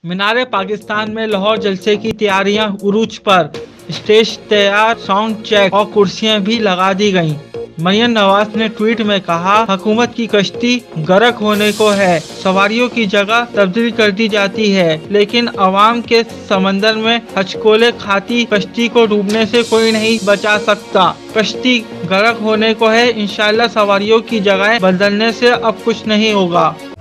मीनारे पाकिस्तान में लाहौर जलसे की तैयारियां उरूज पर। स्टेज तैयार, साउंड चेक और कुर्सियां भी लगा दी गईं। मरियम नवाज ने ट्वीट में कहा, हुकूमत की कश्ती गर्क होने को है, सवारियों की जगह तब्दील कर दी जाती है, लेकिन अवाम के समंदर में हचकोले खाती कश्ती को डूबने से कोई नहीं बचा सकता। कश्ती गर्क होने को है, इंशाल्लाह सवारियों की जगह बदलने से अब कुछ नहीं होगा।